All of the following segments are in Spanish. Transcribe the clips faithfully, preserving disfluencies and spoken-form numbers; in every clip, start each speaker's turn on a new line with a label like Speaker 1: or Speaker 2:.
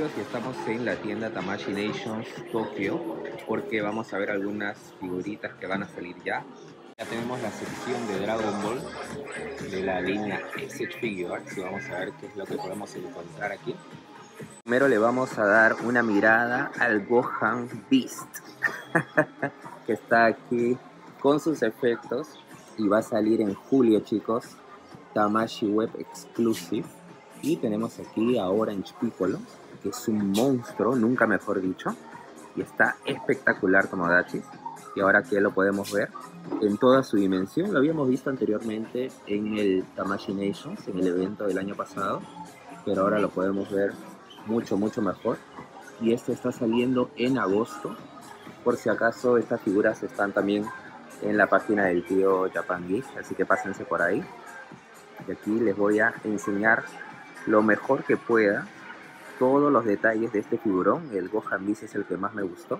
Speaker 1: chicos, y estamos en la tienda Tamashii Nations Tokio porque vamos a ver algunas figuritas que van a salir ya. Ya tenemos la sección de Dragon Ball de la línea S H Figuarts y vamos a ver qué es lo que podemos encontrar aquí. Primero le vamos a dar una mirada al Gohan Beast que está aquí con sus efectos y va a salir en julio, chicos. Tamashii Web Exclusive. Y tenemos aquí a Orange Piccolo, que es un monstruo, nunca mejor dicho, y está espectacular Tomodachi. Y ahora que lo podemos ver en toda su dimensión, lo habíamos visto anteriormente en el Tamashii Nations, en el evento del año pasado, pero ahora lo podemos ver mucho, mucho mejor. Y esto está saliendo en agosto, por si acaso estas figuras están también en la página del tío Japan Geek, así que pásense por ahí. Y aquí les voy a enseñar lo mejor que pueda todos los detalles de este figurón. El Gohan Beast es el que más me gustó.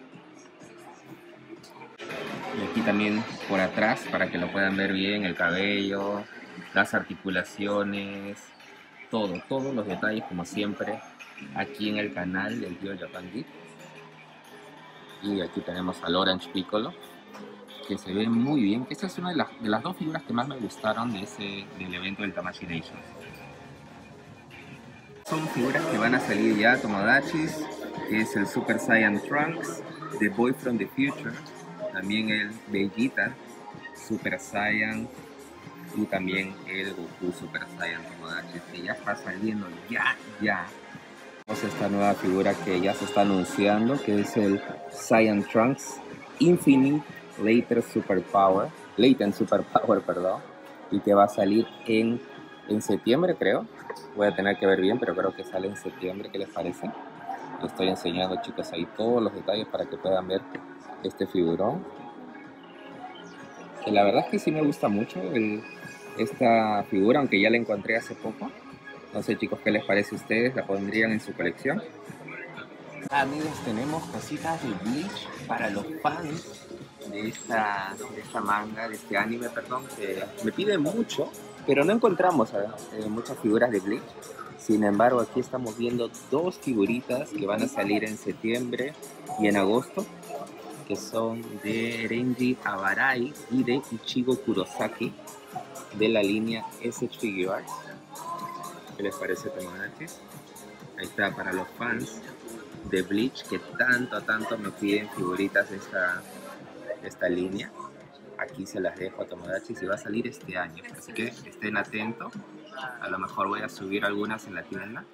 Speaker 1: Y aquí también por atrás, para que lo puedan ver bien, el cabello, las articulaciones, todo, todos los detalles como siempre aquí en el canal del tío Japan Geek. Y aquí tenemos al Orange Piccolo, que se ve muy bien. Esta es una de las, de las dos figuras que más me gustaron de ese, del evento del Tamashii Nations. Son figuras que van a salir ya, Tomodachis, que es el Super Saiyan Trunks, The Boy from the Future, también el Vegeta Super Saiyan y también el Goku Super Saiyan Tomodachis, que ya está saliendo ya, ya. Tenemos esta nueva figura que ya se está anunciando, que es el Saiyan Trunks Infinite Later Superpower, Latent Superpower, perdón, y que va a salir en, en septiembre, creo. Voy a tener que ver bien, pero creo que sale en septiembre. ¿Qué les parece? Les estoy enseñando, chicos, ahí todos los detalles para que puedan ver este figurón. Que la verdad es que sí me gusta mucho el, esta figura, aunque ya la encontré hace poco. No sé, chicos, ¿qué les parece a ustedes? ¿La pondrían en su colección? Amigos, tenemos cositas de Bleach para los fans de esta, de esta manga, de este anime, perdón, que me piden mucho, pero no encontramos eh, muchas figuras de Bleach. Sin embargo, aquí estamos viendo dos figuritas que van a salir en septiembre y en agosto, que son de Renji Abarai y de Ichigo Kurosaki, de la línea S H Figuarts. ¿Qué les parece, Tomodachi? Ahí está, para los fans de Bleach que tanto, tanto me piden figuritas de esta, de esta línea. Aquí se las dejo a Tomodachi y va a salir este año, así que estén atentos. A lo mejor voy a subir algunas en la tienda.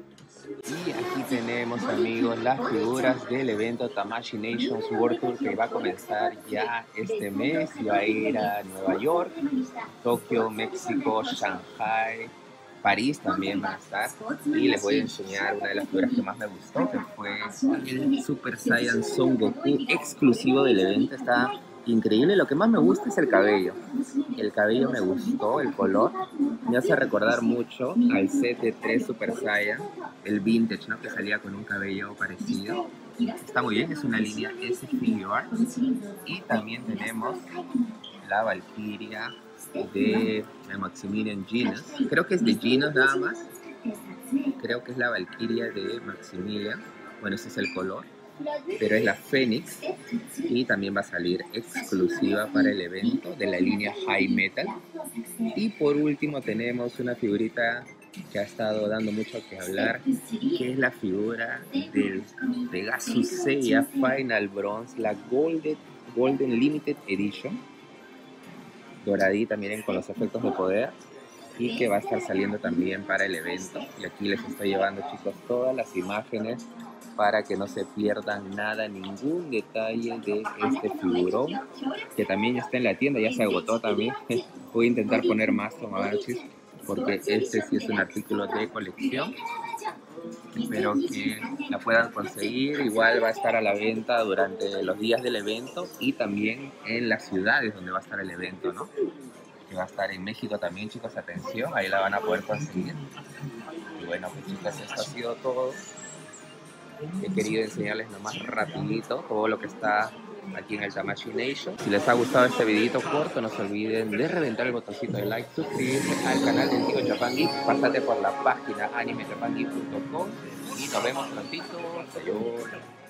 Speaker 1: Y aquí tenemos, amigos, las figuras del evento Tamashii Nations World Tour, que va a comenzar ya este mes y va a ir a Nueva York, Tokio, México, Shanghai, París también va a estar. Y les voy a enseñar una de las figuras que más me gustó, que fue el Super Saiyan Son Goku exclusivo del evento. Está increíble. Lo que más me gusta es el cabello. El cabello me gustó, el color. Me hace recordar mucho al set de tres Super Saiyan, el vintage, ¿no? Que salía con un cabello parecido. Está muy bien, es una línea S Figuarts. Y también tenemos la Valkyria de, de Maximilian Genos. Creo que es de Genos nada más. Creo que es la Valkyria de Maximilian. Bueno, ese es el color. Pero es la Fénix y también va a salir exclusiva para el evento de la línea High Metal. Y por último tenemos una figurita que ha estado dando mucho que hablar, que es la figura del Pegasus Seiya Final Bronze, la Golden, Golden Limited Edition, doradita, miren, con los efectos de poder, y que va a estar saliendo también para el evento. Y aquí les estoy llevando, chicos, todas las imágenes para que no se pierdan nada, ningún detalle de este figurón, que también ya está en la tienda, ya se agotó también. Voy a intentar poner más Tomodachis, porque este sí es un artículo de colección. Espero que la puedan conseguir. Igual va a estar a la venta durante los días del evento y también en las ciudades donde va a estar el evento, ¿no? Que va a estar en México también, chicos, atención, ahí la van a poder conseguir. Y bueno, pues chicos, esto ha sido todo. He querido enseñarles nomás rapidito todo lo que está aquí en el Tamashii Nation. Si les ha gustado este videito corto, no se olviden de reventar el botoncito de like, suscribirse al canal del tío Japan Geek, pásate por la página anime japan geek punto com y nos vemos prontito. Adiós.